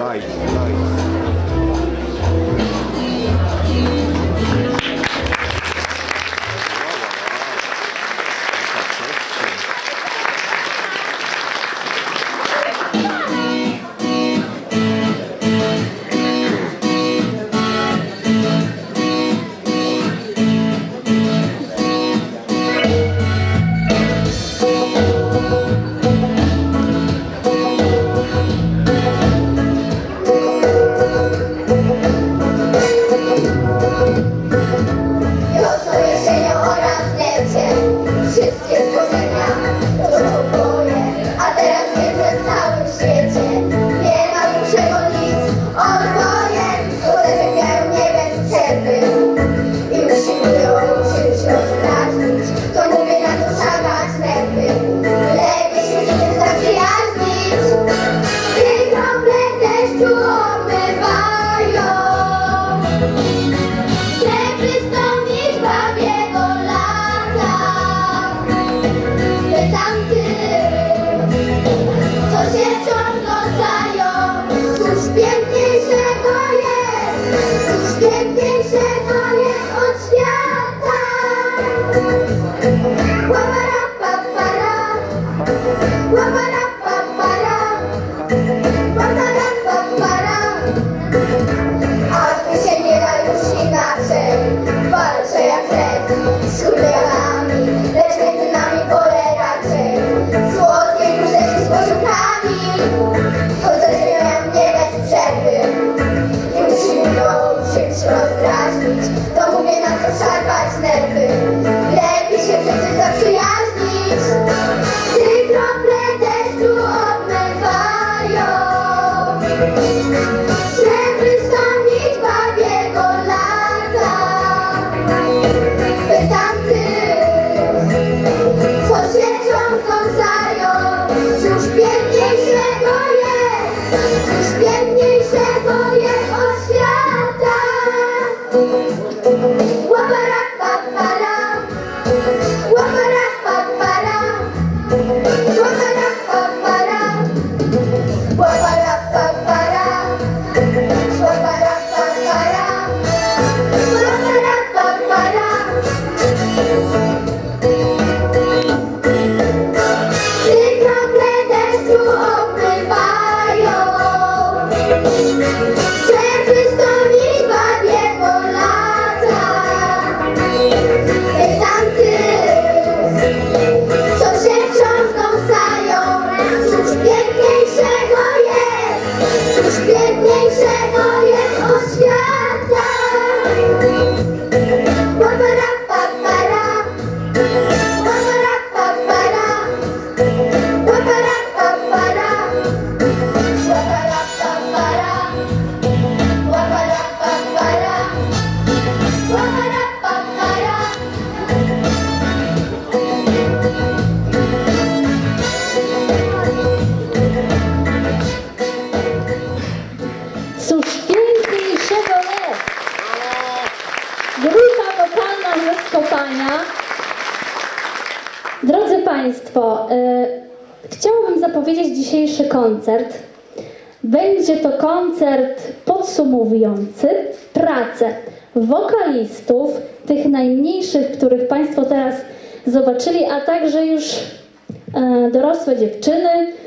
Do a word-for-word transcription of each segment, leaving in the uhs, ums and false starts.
Right, right. Drodzy Państwo, yy, chciałabym zapowiedzieć dzisiejszy koncert. Będzie to koncert podsumowujący pracę wokalistów, tych najmniejszych, których Państwo teraz zobaczyli, a także już yy, dorosłe dziewczyny,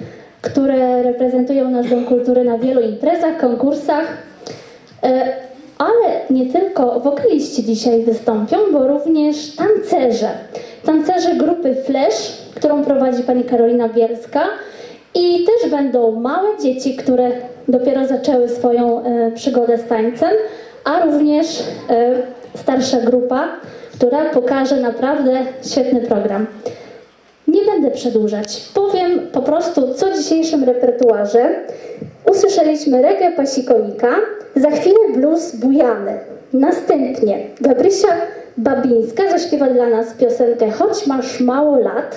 które reprezentują nasz Dom Kultury na wielu imprezach, konkursach. Yy, ale nie tylko wokaliści dzisiaj wystąpią, bo również tancerze. Tancerze grupy Flash, którą prowadzi pani Karolina Bielska, i też będą małe dzieci, które dopiero zaczęły swoją e, przygodę z tańcem, a również e, starsza grupa, która pokaże naprawdę świetny program. Nie będę przedłużać. Powiem po prostu, co w dzisiejszym repertuarze. Usłyszeliśmy reggae Pasikonika, za chwilę blues bujany. Następnie Gabrysia Babińska zaśpiewa dla nas piosenkę Choć masz mało lat.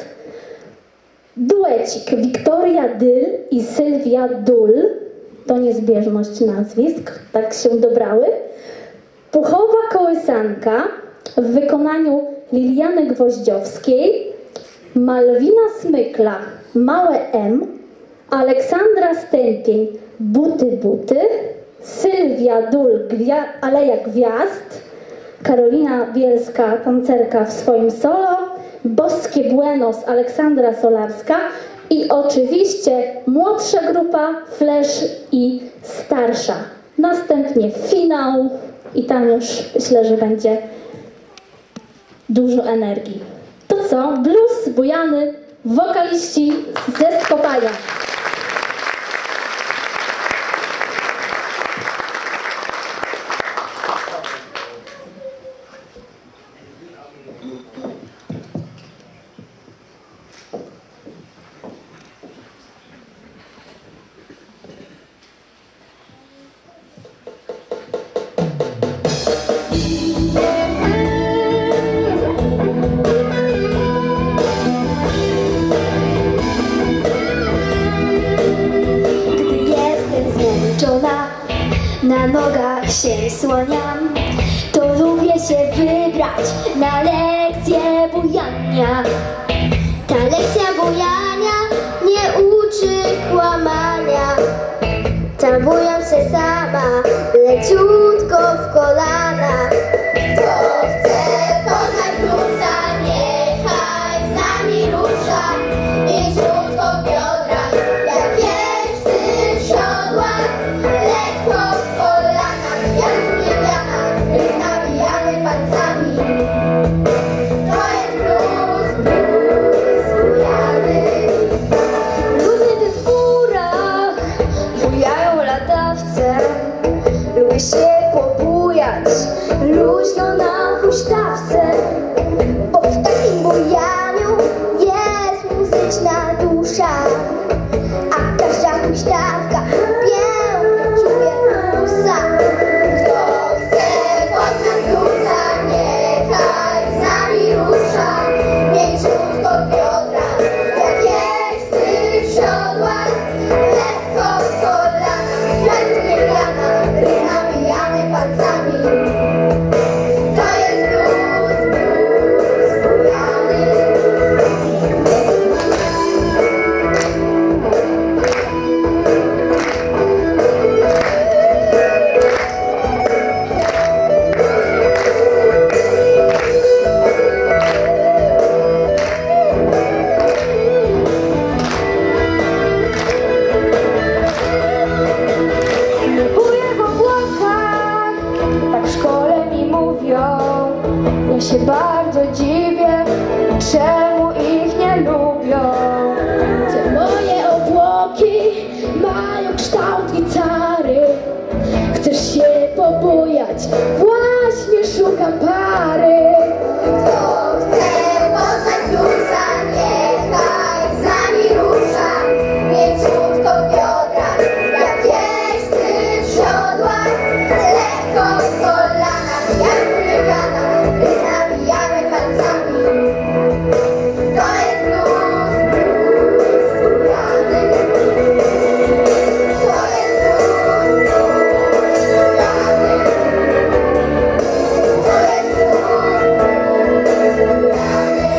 Duecik Wiktoria Dyl i Sylwia Dul. To niezbieżność nazwisk, tak się dobrały. Puchowa kołysanka w wykonaniu Liliany Gwoździowskiej. Malwina Smykla, Małe M. Aleksandra Stępień, Buty, buty, Sylwia Dul, gwia Aleja Gwiazd, Karolina Bielska, tancerka w swoim solo, Boskie Buenos, Aleksandra Solarska i oczywiście młodsza grupa, Flash i starsza. Następnie finał i tam już myślę, że będzie dużo energii. To co? Blues, bujany, wokaliści ze Skopaja. Na nogach się słaniam, to lubię się wybrać na lekcję bujania. Ta lekcja bujania nie uczy kłamania. Tam bujam się sama, leciutko w kolanach. Kto chce poznać bluesa, niechaj z nami rusza. Mięciutko w biodrach, jak jeźdźcy w siodłach. Lekko w kolanach, jak niewiana, nabijamy palcami. To jest blues, blues bujany. Lubię w górach, bujają latawce. Lubię się pobujać, luźno na huśtawce. Bo w takim bujaniu jest muzyczna dusza. A każda huśtawka pięknie czuje bluesa. Kto chce poznać bluesa, niechaj z nami rusza. Mięciutko w biodrach, jak jeźdźcy w siodłach. Lekko w kolanach, jak niewiana, nabijamy palcami. To jest blues, blues bujany. Buję w obłokach, tak w szkole mi mówią. Ja się bardzo dziwię, czemu ich nie lubią. Te moje obłoki mają kształt gitary. Chcesz się pobujać? Właśnie szukam pary. Kto chce poznać bluesa, niechaj z nami rusza. Mięciutko w biodrach, jak jeźdźcy w siodłach. Lekko w kolanach, jak niewiana, nabijamy palcami. To jest blues, blues bujany. To jest blues, blues bujany. To jest blues, blues bujany.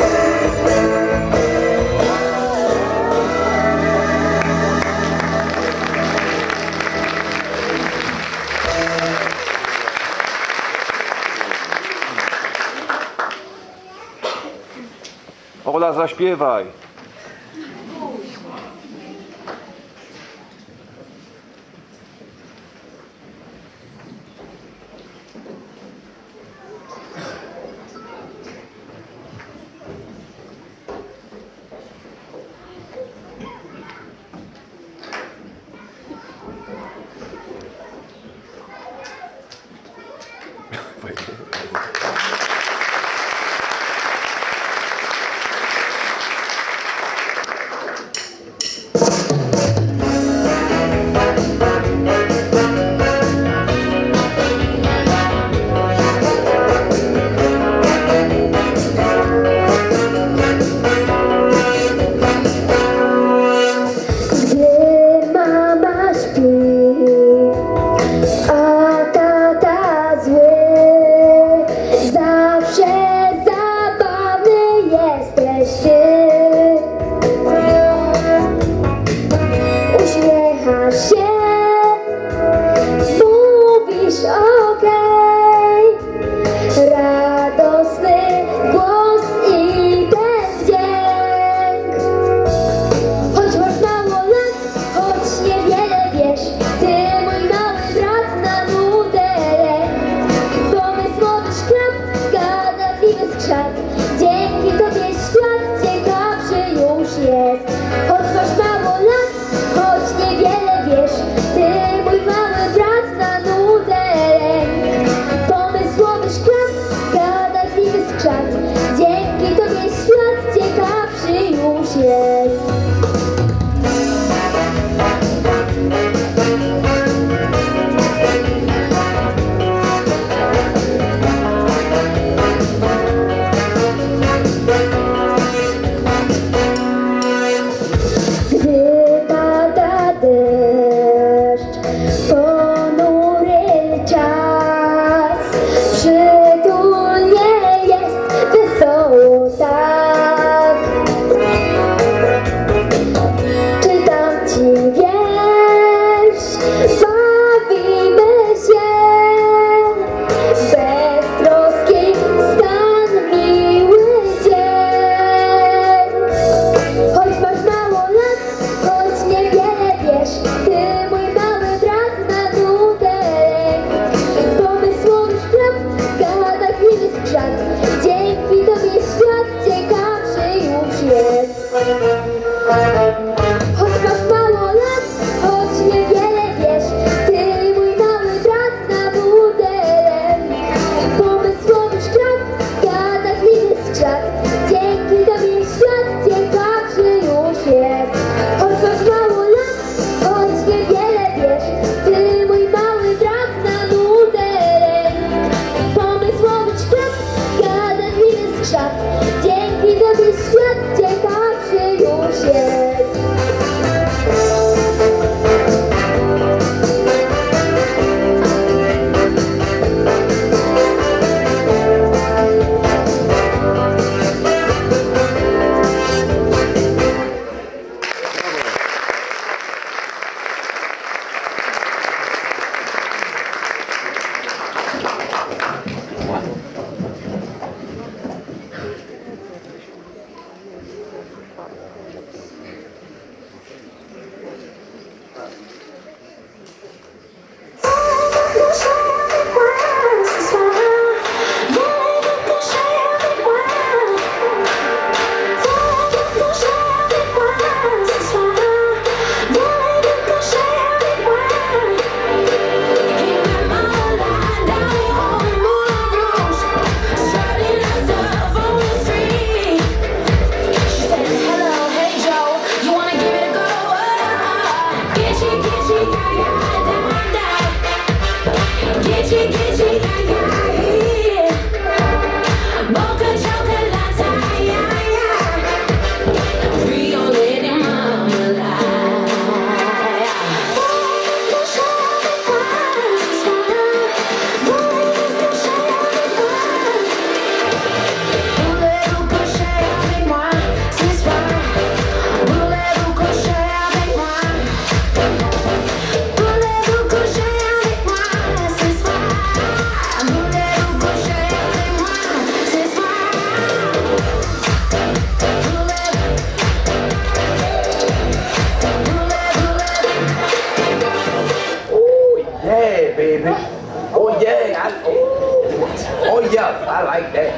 Ola, zaśpiewaj. Wait. mówisz okej. Radosny głos i ten dźwięk. Choć masz mało lat, choć niewiele wiesz, ty mój mały brat na nudę lęk. Pomysł młody szklap, gadatliwy skrzat, dzięki tobie świat ciekawszy już jest. Choć masz mało lat, choć niewiele wiesz, ty mój mały brat na nudę lęk. Pomysł młody szklap, gadatliwy skrzat, dzięki tobie świat ciekawszy już jest. Gdy pada deszcz, ponury czas, przytulnie jest, wesoło tak. Czytam ci wiersz, bawimy się, beztroski stan, miły dzień. Choć masz mało lat, choć niewiele wiesz, ty mój mały brat na nudę lęk. Pomysłowy szklap, gadatliwy skrzat, dzięki tobie świat ciekawszy już jest. Choć masz mało lat, choć niewiele wiesz, ty mój mały brat na nudę lęk. Pomysłowy szklap, gadatliwy skrzat, dzięki tobie świat ciekawszy już jest. Choć masz mało lat, choć niewiele wiesz, ty mój mały brat na nudę lęk. Pomysłowy szklap, gadatliwy skrzat, dzięki tobie świat ciekawszy już jest. Baby. Oh yeah, I, oh, oh yeah, I like that.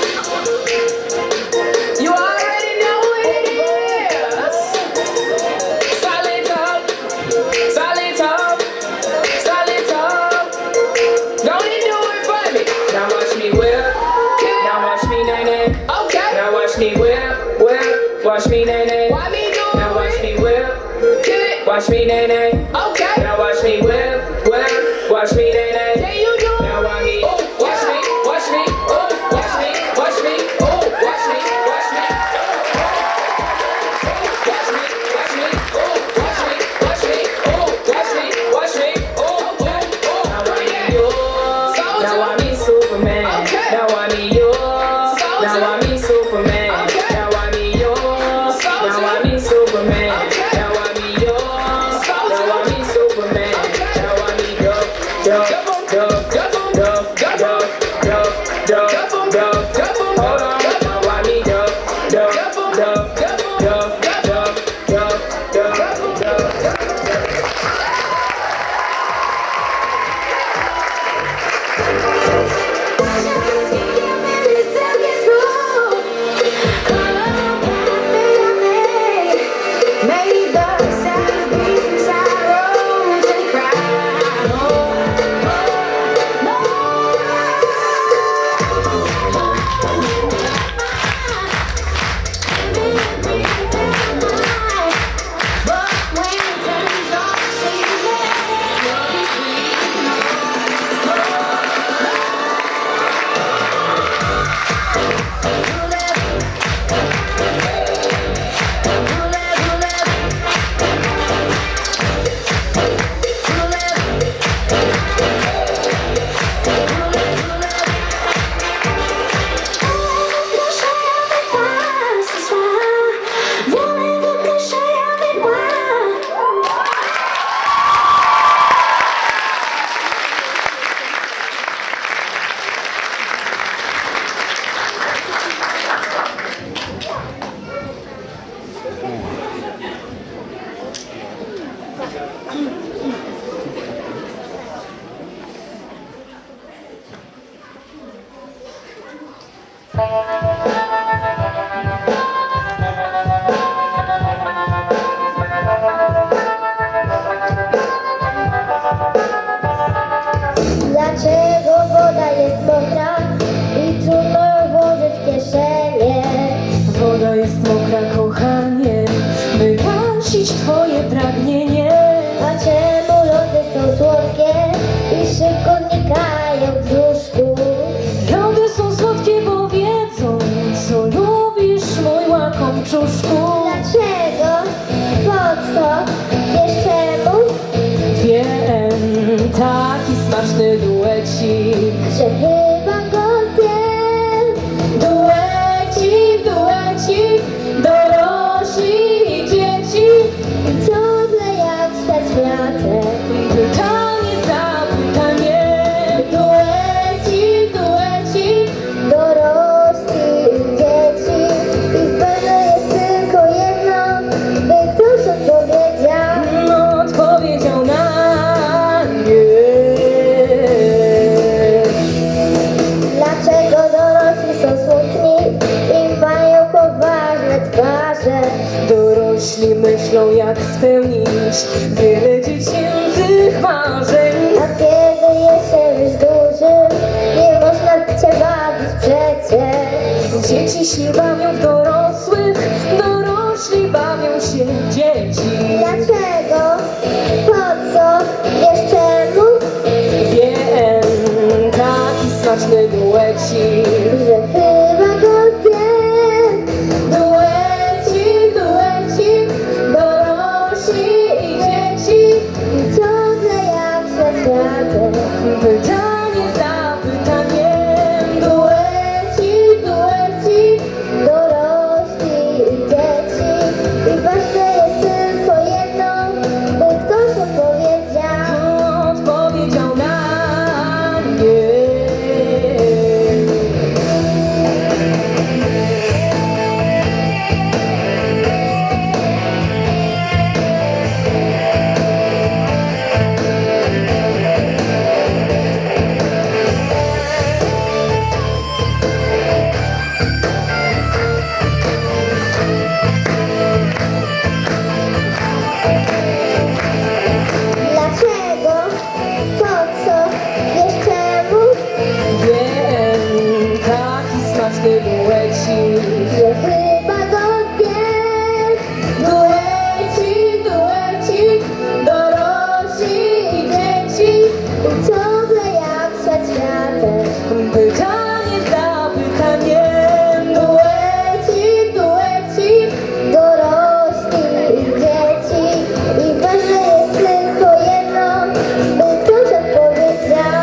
You already know what it is. Solid top, solid top, solid top. Don't you do it for me? Now watch me whip, now watch me nay nay. Okay. Now watch me whip, whip, watch me nay nay. Why me do it? Now watch me whip, watch me nay nay. Okay. Now watch me whip, whip, watch me nay nay. Yeah, you do it. Now watch me, oh, watch me, watch me, oh, watch me, watch me, oh, watch me, watch me. Watch me, watch me, oh, watch me, watch me, oh, watch me, watch me, oh, oh, oh. Now I need yours. Now I need Superman. Now I need yours. Now I need Superman. Now I need yours. Now I need Superman. Now I need yours. Now I need Superman. Now I need yours. marzeń. A kiedy jesteś duży, nie można cię bawić przecież. Dzieci się bawią w dorosłych, dorośli bawią się w dzieci. Dlaczego? Po co? Wiesz czemu? Wiem, taki smaczny duecik, Że chyba go zjem. duecik, duecik, dorośli i dzieci. Ciągle jak się światem. Pytanie za pytaniem, duecik, duecik. Dorośli i dzieci. I ważne jest tylko jedno, by ktoś odpowiedział. Odpowiedział na mnie. Dlaczego? Po co? Wiesz czemu? Wiem, taki smaczny duecik, Że chyba go zjem. duecik, duecik, dorośli i dzieci. I ciągle jak przed światem. Pytanie za pytaniem, duecik, duecik. Dorośli i dzieci. I ważne jest tylko jedno, by ktoś odpowiedział.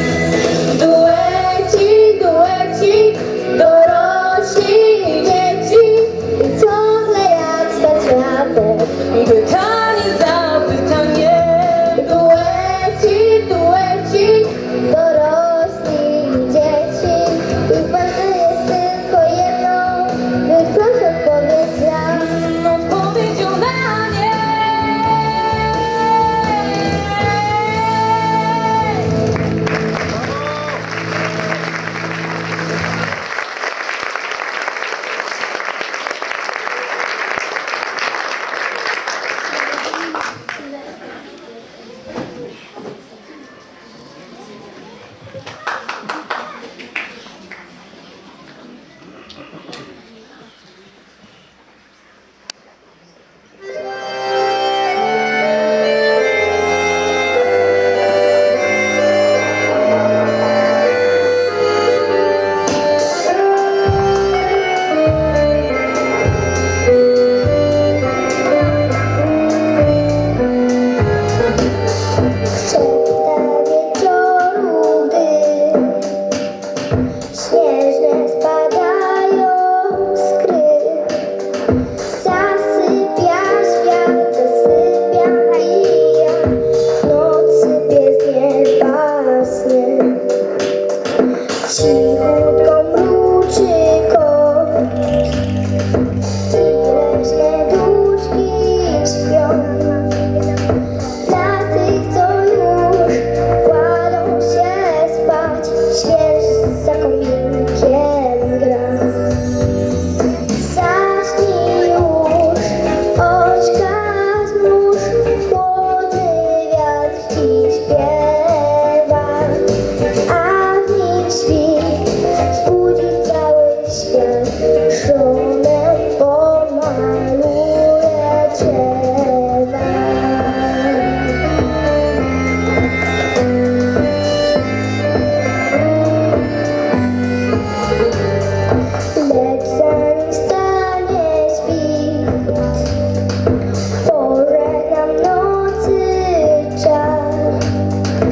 Duecik, duecik, dorośli i dzieci. I ciągle jak przed światem. Pytanie za pytaniem, duecik, duecik. Dorośli i dzieci. I ważne jest tylko jedno, by ktoś odpowiedział. Odpowiedział na nie. Szepta wieczoru, gdy śnieżne spadają skry. Zasypia świat, zasypia i ja w nocy bez nieba sny. Cichutko mruczy kot i leśne duszki śpią. Dla tych, co już kładą się spać, śwież za kominkiem gra. Zaśnij już, oczka zmruż, chłodny wiatr ci śpiewa, a w nim świt wzbudzi cały świat, szonem pomaluje drzewa. Lecz zanim stanie świt, pożegnam nocy czar.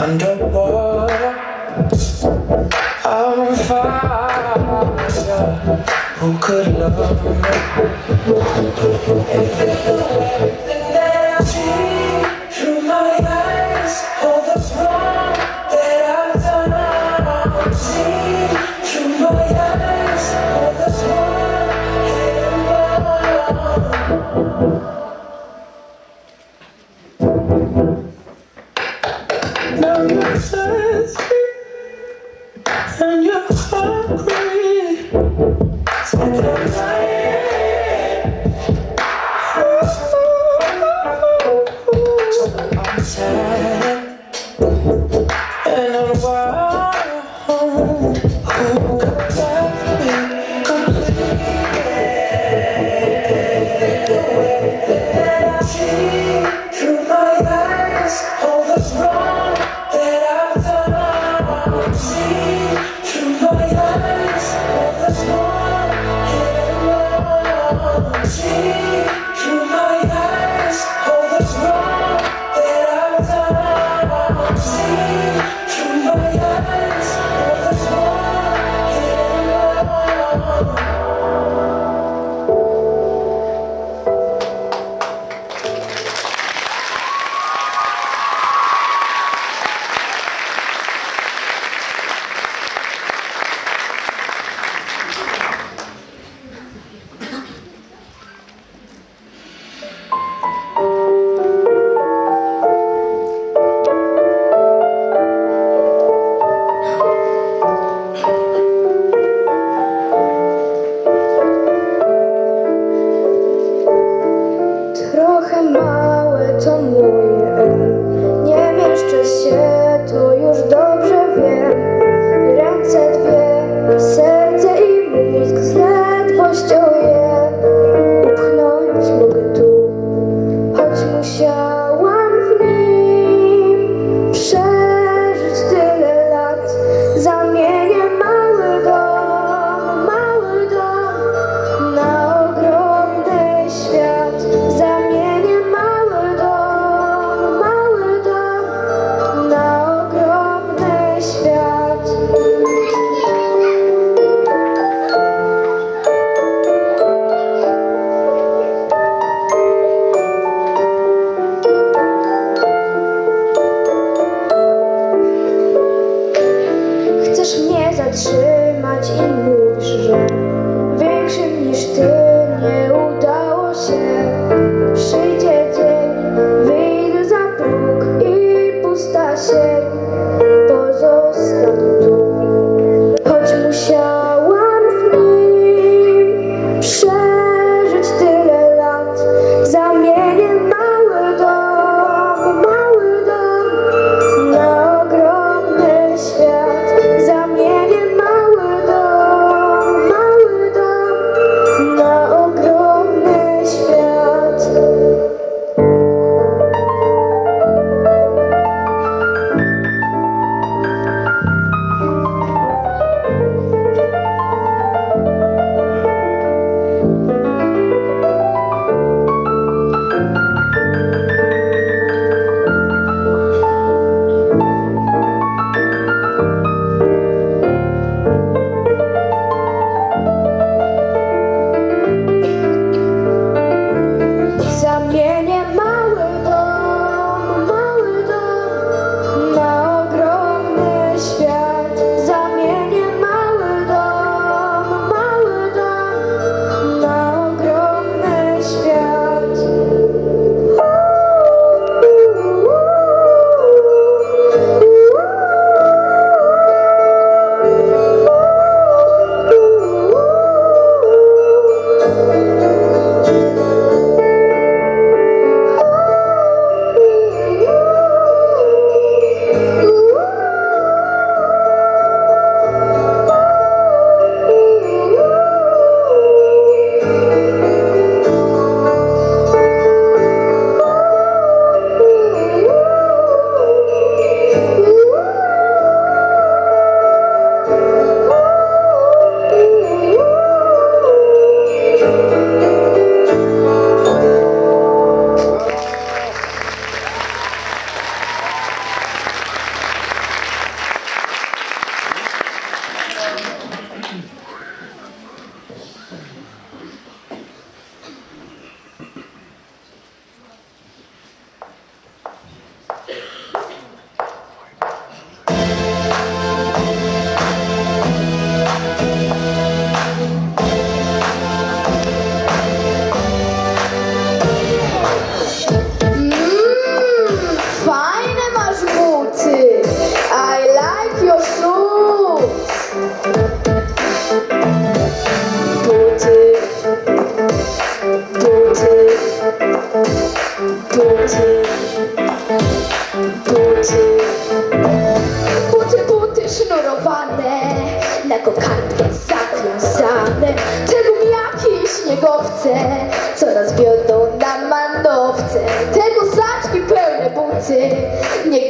underwater, I'm on fire. Who could love me? If it were everything that I see through my eyes, all the wrong that I've done, see through my eyes, all the wrong and now you're thirsty and you're hungry. Spend the night. I'm tired and unwired. Who could love me completely? That I see through my eyes, all the wrong that I've done. See through my eyes, all the wrong and wrong. See through my eyes, all the wrong that I've done. See through my eyes, all the wrong and wrong. Trochę małe to moje M. Nie mieszczę się, to już dobrze wiem. Ręce dwie, serce i mózg z ledwością je upchnąć mogę tu, choć musiałam w nim przeżyć tyle lat. Zamienię mały dom, mały dom na ogromny świat. Zamienię mały dom, mały dom na ogromny świat. Chcesz mnie zatrzymać i mówisz, że większym niż ty nie udało się. Przyjdzie dzień, wyjdę za próg i pusta sień pozostanę tu, choć musiałam w nim przeżyć tyle lat. Zamienię mały dom, mały dom na ogromny świat. Zamienię mały dom,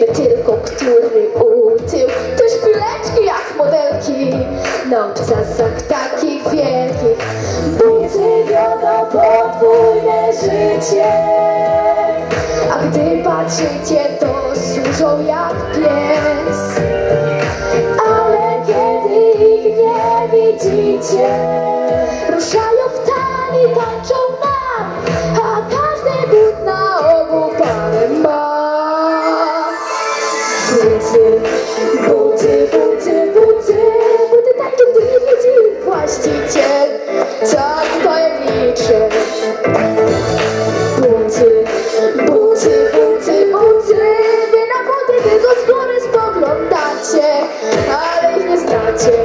my tylko który utył. Te szpileczki jak modelki na obcasach takich wielkich. Buty wiodą podwójne życie, a gdy patrzycie, to służą jak pies. Ale kiedy ich nie widzicie, ruszają w tani, tańczą nam, a każdy but na ogół parę ma. Buty, buty, buty, buty, buty tańczą, gdy nie widzi ich właściciel, tak tajemniczy. Buty, buty, buty, buty, wy na buty tylko z góry spoglądacie, ale ich nie znacie.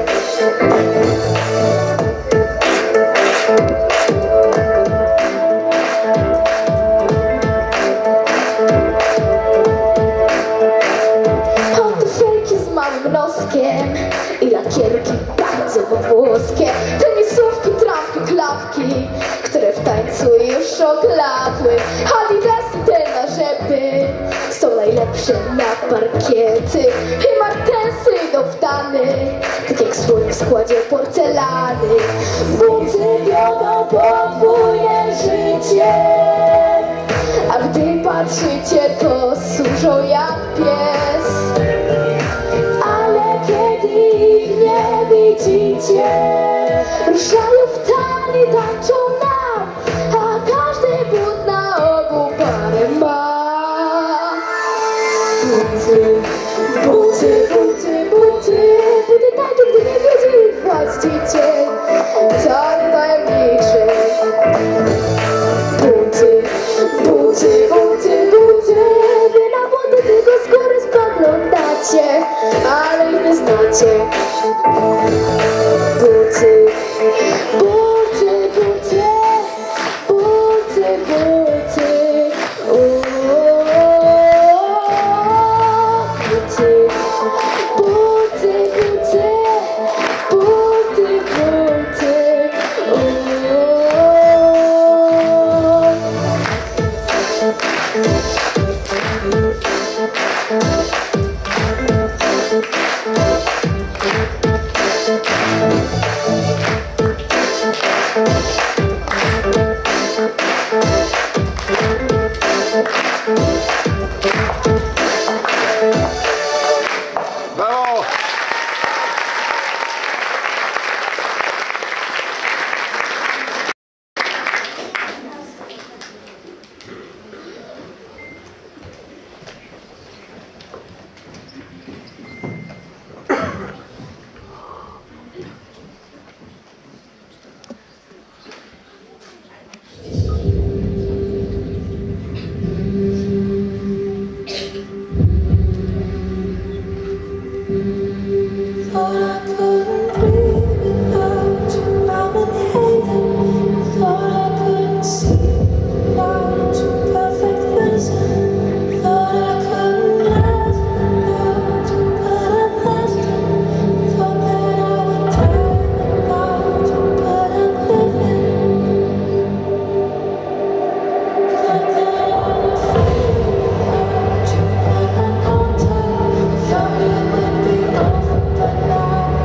Pantofelki z małym noskiem i lakierki bardzo włoskie. Tenisówki, trampki, klapki, które w tańcu już oklapły. Adidasy te na rzepy są najlepsze na parkiety. I martensy idą w tany, tak jak słoń w składzie porcelany. Buty wiodą podwójne życie, a gdy patrzycie, to służą jak pies. Ale kiedy ich nie widzicie, ruszają w tani, tańczą nam, a każdy but na ogół parę ma. Buty, buty, buty, buty, buty tańczą, gdy nie widzi ich właściciel, tak tajemniczy. Buty, buty, buty, buty, wy na buty tylko z góry spoglądacie, ale ich nie znacie. Buty, buty, buty, buty, buty, o, buty, buty, buty, buty, buty, o. Brawo! Now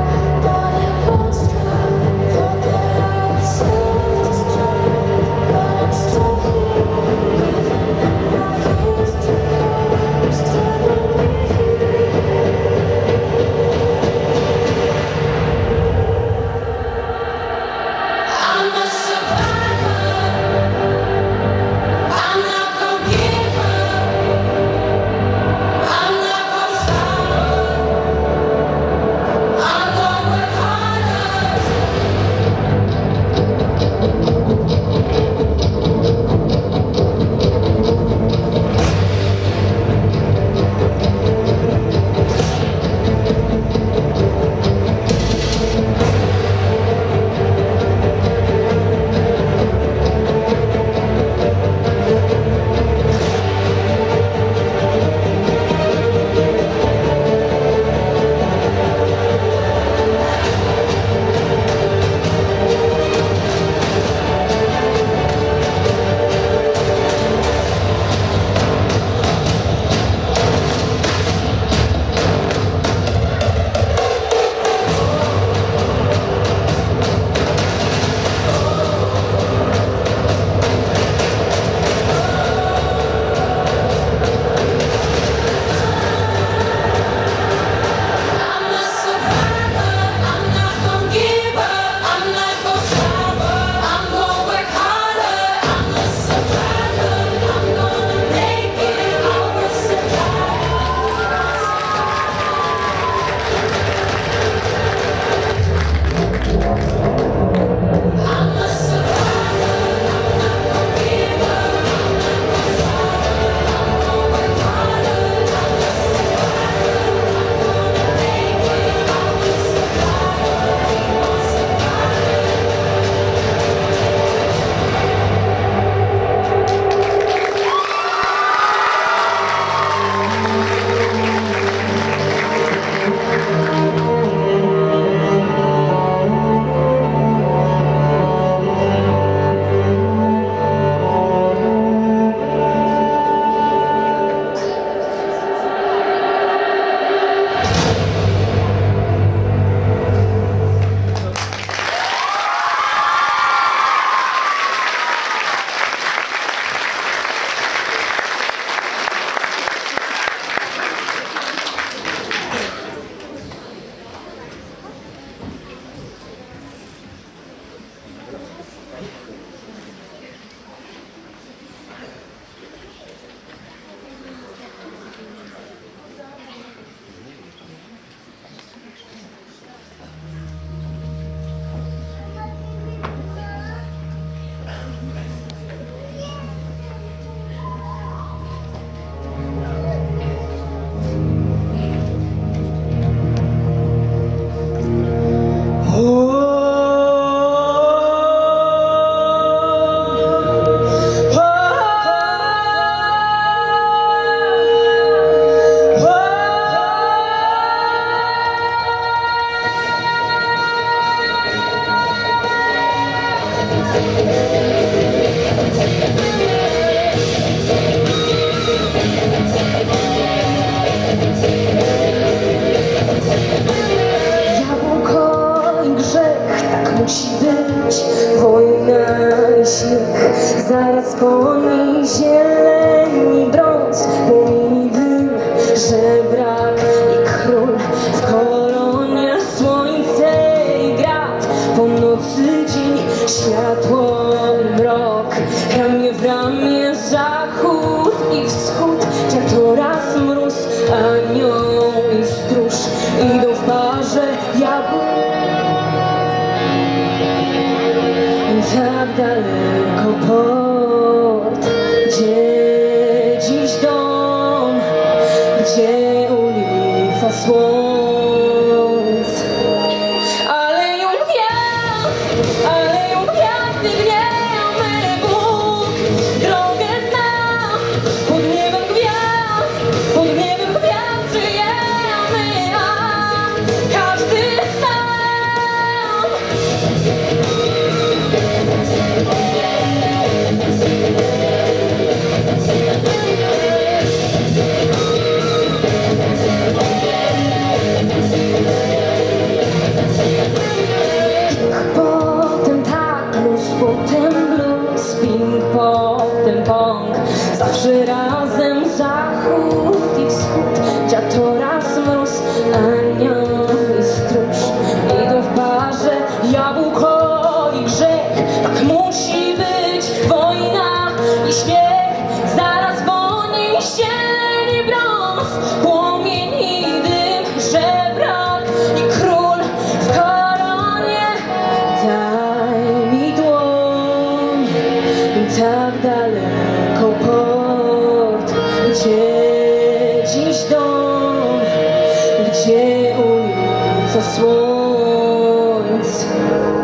Anioł i stróż idą w parze, jabłko i grzech. Tak musi być wojna i śmiech. Zaraz woni zieleń i brąz, płomień i dym, żebrak i król w koronie. Daj mi dłoń, tak daleko port, gdzie dziś dom, gdzie ulica słońc.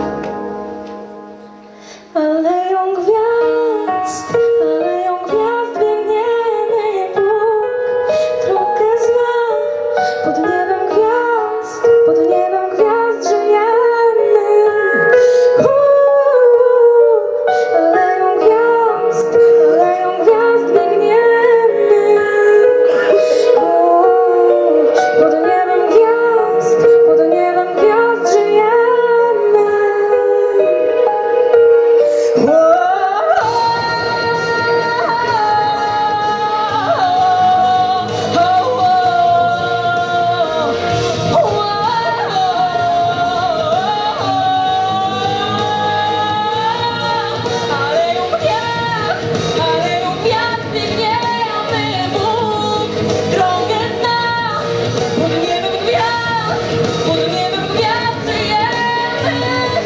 Aleją gwiazd, aleją gwiazd biegniemy, Bóg drogę zna. Pod niebem gwiazd, pod niebem gwiazd żyjemy. Uuu, aleją gwiazd, aleją gwiazd biegniemy. Uuu, pod niebem gwiazd, pod niebem gwiazd żyjemy. Aleją gwiazd, aleją gwiazd biegniemy, Bóg drogę zna. Pod niebem gwiazd, pod niebem gwiazd żyjemy.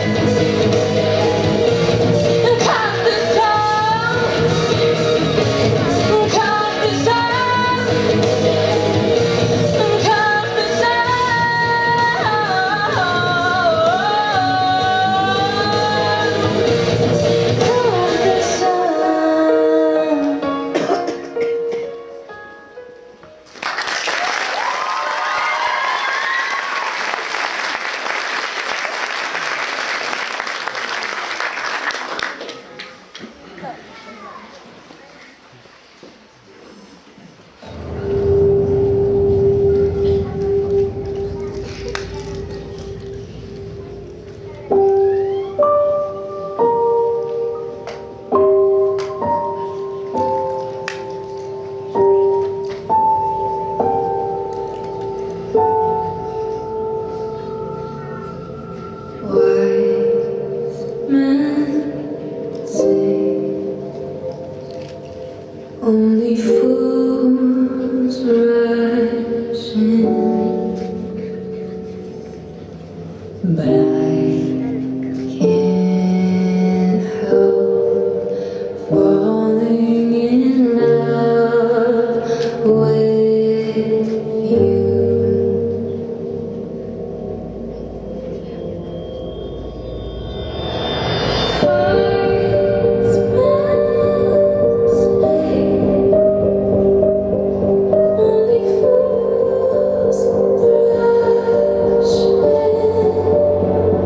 Każdy sam, każdy sam, każdy sam, każdy sam. Only fools rush in, but I can't help falling in love with you. Wise men say only fools rush in.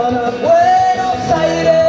para Buenos Aires.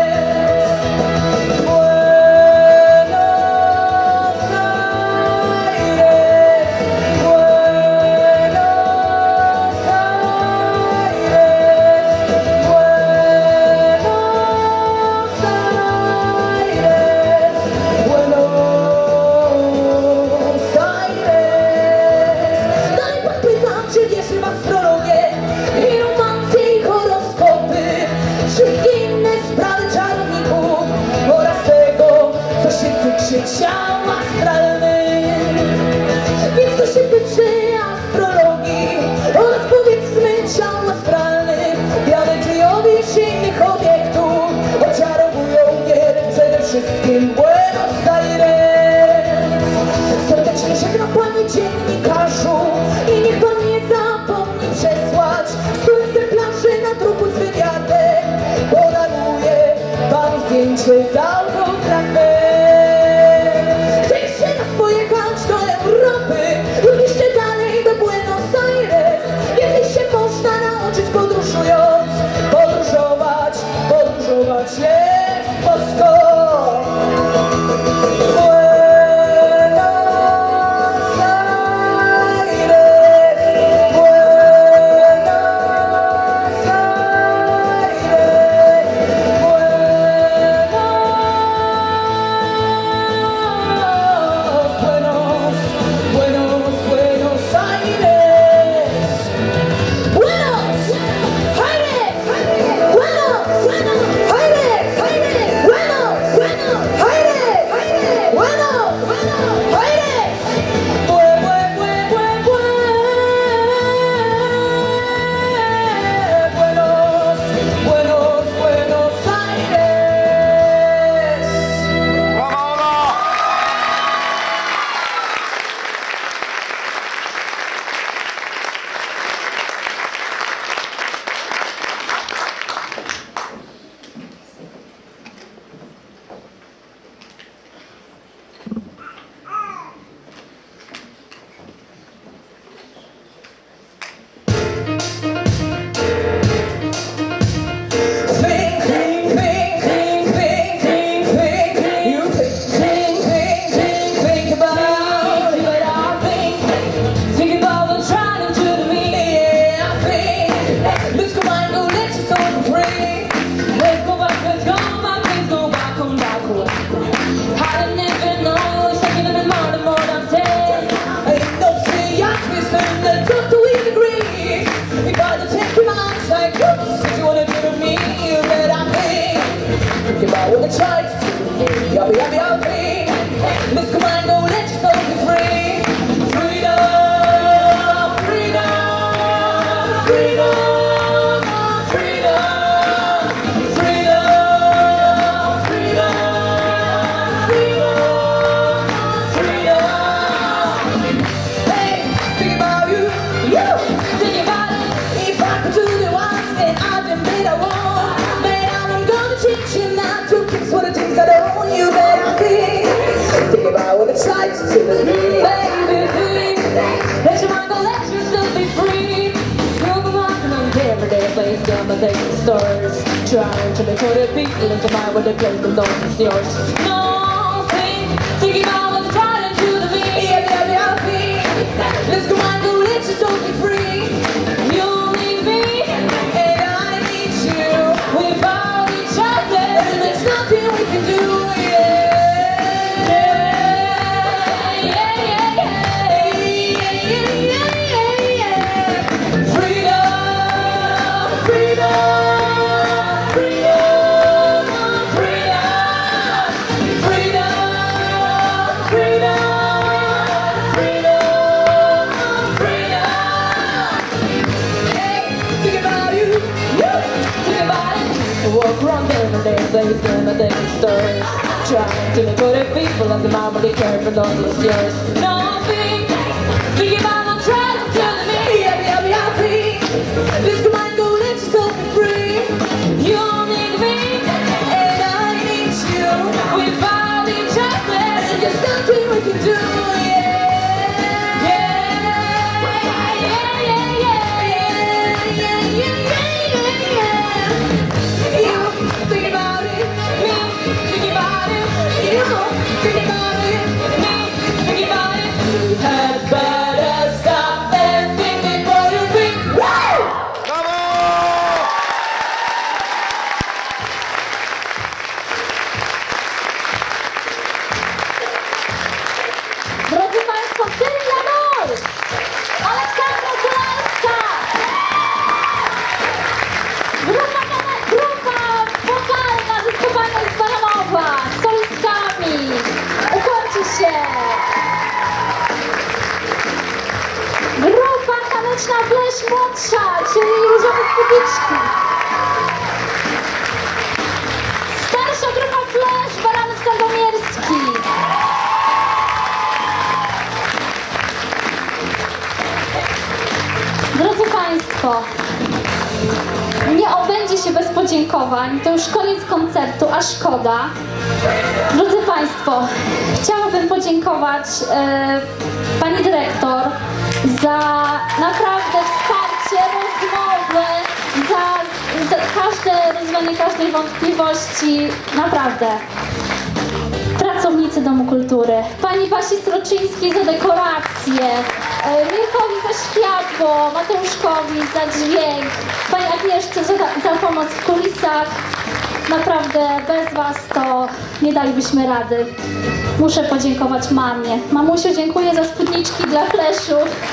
Ciał astralny, więc to się tyczy astrologii oraz powiedzmy ciał astralnych, planetowych i innych obiektów. Oczarowują mnie przede wszystkim Buenos Aires. Serdecznie żegnam panie dziennikarzu i niech pan nie zapomni przesłać stu egzemplarzy na trupu z wywiadem. Podaruję panu zdjęcie z autografem. Podróżując, podróżować, podróżować jest bosko. Buenos Aires, Buenos Aires, Buenos, Buenos, Buenos Aires. Buenos Aires, Buenos Aires, Buenos Aires, Buenos Aires, Bue, bue, bue, bue, bue. Buenos, Buenos, Buenos Aires. Think, think, think, think, think, think, think. You think, think, think, think, think about it, but I think, think about what trying to do to me. Yeah, I think, let's go back, go let your soul be free. Let's go back, let's go back, let's go back, come back away. I didn't even know it's taking them more than more than ten. Ain't no say I twist in the top to eight degrees. You gotta take him outside, whoops, what you wanna do to me, but I think, think about what they tried to do. Yuppie, yuppie, yuppie. Let's come on, go let your soul be free. Freedom, freedom, freedom, freedom, freedom, freedom, freedom, freedom. Hey, think about you, you, think about it. If I could do the ones that I've been made I want, man, I'm gonna teach you not to fix what the things I don't. You better think, think about what it's like to do to me. Baby, think, let your mind go, let yourself be free. You'll be walking on the everyday place, down the daily stores, trying to make other people into mind what they place them don't it's yours. No, think, think about what they're trying to do to me. Yeah, yeah, yeah, think. Let's go on, go let yourself be free. You need me, and I need you. Without each other, there's nothing we can do. Yeah, yeah, yeah, yeah, yeah, yeah, yeah, yeah, yeah. Freedom, freedom, freedom, freedom, freedom, freedom, freedom, freedom. Hey, think about you, you, think about it. Walk around there and there, place in the daily stores, trying to make other people and the mama they care for don't lose yours. No, think, think about what trying to do to me. Yeah, yeah, yeah, think. Let's come on, go let yourself be free. You need me, and I need you. Without each other, there's nothing we can do. Yeah, yeah, yeah, yeah, yeah, yeah, yeah, yeah, yeah, yeah. nie obędzie się bez podziękowań. To już koniec koncertu, a szkoda. Drodzy Państwo, chciałabym podziękować e, Pani Dyrektor za naprawdę wsparcie, rozmowę, za, za każde rozwiązanie każdej wątpliwości. Naprawdę. Pracownicy Domu Kultury, Pani Basi Stroczyńskiej za dekorację, e, Mirkowi za światło, Mateuszkowi za dźwięk, Pani Agnieszce za, za pomoc w kulisach. Naprawdę bez Was to nie dalibyśmy rady. Muszę podziękować mamie. Mamusiu, dziękuję za spódniczki dla Fleszu.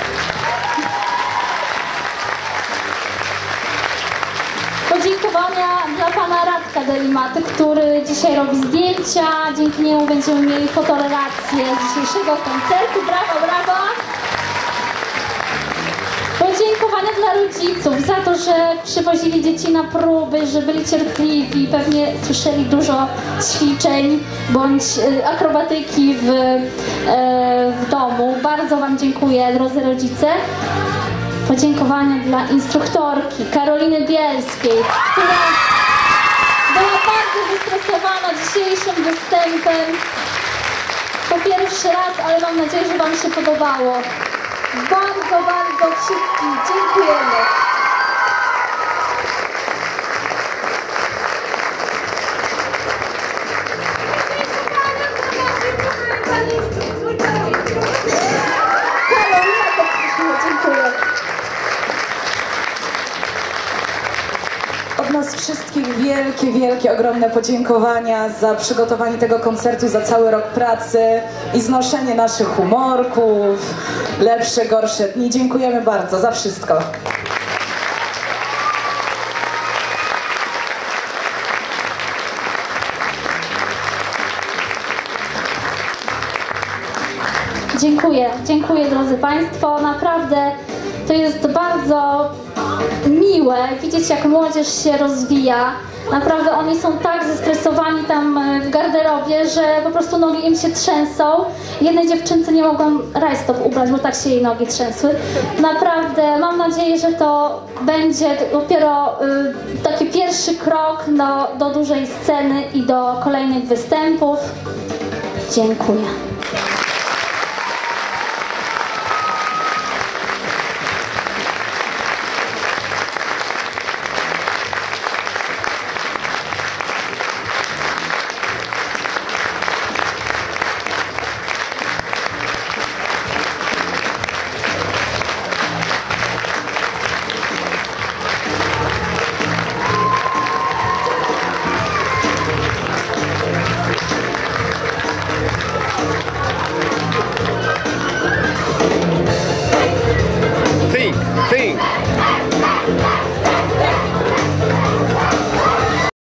Podziękowania dla Pana Radka Delimaty, który dzisiaj robi zdjęcia. Dzięki niemu będziemy mieli fotorelację z dzisiejszego koncertu. Brawo, brawo! Podziękowania dla rodziców za to, że przywozili dzieci na próby, że byli cierpliwi. Pewnie słyszeli dużo ćwiczeń bądź akrobatyki w, w domu. Bardzo Wam dziękuję, drodzy rodzice. Podziękowania dla instruktorki Karoliny Bielskiej, która była bardzo zestresowana dzisiejszym występem. Po pierwszy raz, ale mam nadzieję, że Wam się podobało. Bardzo, bardzo wszystkim dziękujemy. Karolina to przyszła, dziękuję. Od nas wszystkich wielkie, wielkie, ogromne podziękowania za przygotowanie tego koncertu, za cały rok pracy i znoszenie naszych humorków, lepsze, gorsze dni. Dziękujemy bardzo za wszystko. Dziękuję, dziękuję drodzy Państwo. Naprawdę to jest bardzo miłe widzieć, jak młodzież się rozwija. Naprawdę oni są tak zestresowani tam w garderobie, że po prostu nogi im się trzęsą. Jednej dziewczynce nie mogłam rajstop ubrać, bo tak się jej nogi trzęsły. Naprawdę mam nadzieję, że to będzie dopiero y, taki pierwszy krok do, do dużej sceny i do kolejnych występów. Dziękuję.